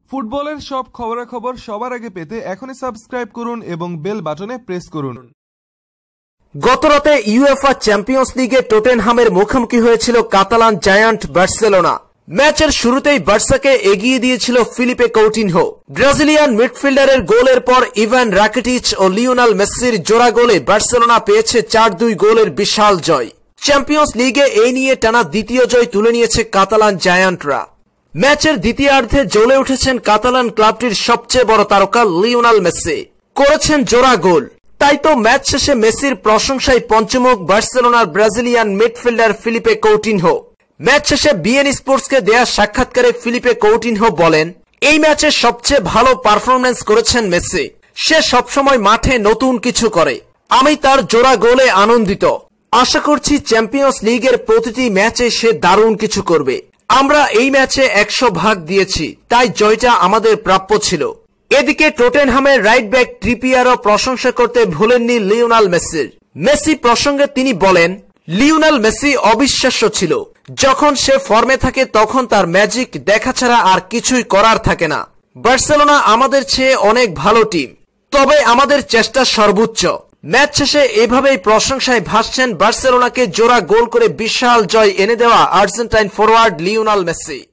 ফুটবলের সব খবরাখবর সবার আগে পেতে এখনই সাবস্ক্রাইব করুন এবং বেল বাটনে প্রেস করুন। গতরাতে ইউএফা চ্যাম্পিয়ন্স লিগে টটেনহামের মুখোমুখি হয়েছিল কাতালান জায়ান্ট বার্সেলোনা। ম্যাচের শুরুতেই বার্সাকে এগিয়ে দিয়েছিল ফিলিপে কৌটিনহো। ব্রাজিলিয়ান মিডফিল্ডারের গোলের পর ইভান রাকিটিচ ও লিওনেল মেসির জোড়া গোলে বার্সেলোনা পেয়েছে 4-2 গোলের বিশাল জয়। চ্যাম্পিয়ন্স লিগে এই নিয়ে টানা দ্বিতীয় জয় তুলে নিয়েছে কাতালান জায়ান্টরা। ম্যাচের দ্বিতীয়ার্ধে জ্বলে উঠেছেন কাতালান ক্লাবটির সবচেয়ে বড় তারকা লিওনেল মেসি, করেছেন জোড়া গোল। তাই তো ম্যাচ শেষে মেসির প্রশংসায় পঞ্চমুখ বার্সেলোনার Brazilian midfielder Philippe Coutinho. Match শেষে বিএন স্পোর্টসকে দেয়া সাক্ষাৎকারে ফিলিপে কৌটিনহো বলেন, এই ম্যাচে সবচেয়ে ভালো পারফরম্যান্স করেছেন মেসি। সে সবসময় মাঠে নতুন কিছু করে। আমি তার জোড়া গোলে আনন্দিত। আশা করছি চ্যাম্পিয়ন্স লিগের প্রতিটি ম্যাচে সে দারুণ কিছু করবে। আমরা এই ম্যাচে 100 ভাগ দিয়েছি, তাই জয়টা আমাদের প্রাপ্য ছিল। এদিকে টটেনহামের রাইট ব্যাক ট্রিপিয়ারও প্রশংসা করতে ভুলেননি লিওনেল মেসির। মেসি প্রসঙ্গে তিনি বলেন, লিওনেল মেসি অবিশ্বাস্য ছিল। যখন সে ফর্মে থাকে তখন তার ম্যাজিক দেখা ছাড়া আর কিছুই করার থাকে না। বার্সেলোনা আমাদের চেয়ে অনেক ভালো টিম, তবে আমাদের চেষ্টা সর্বোচ্চ। ম্যাচ শেষে এভাবেই প্রশংসায় ভাসছেন বার্সেলোনাকে জোড়া গোল করে বিশাল জয় এনে দেওয়া আর্জেন্টাইন ফরোয়ার্ড লিওনেল মেসি।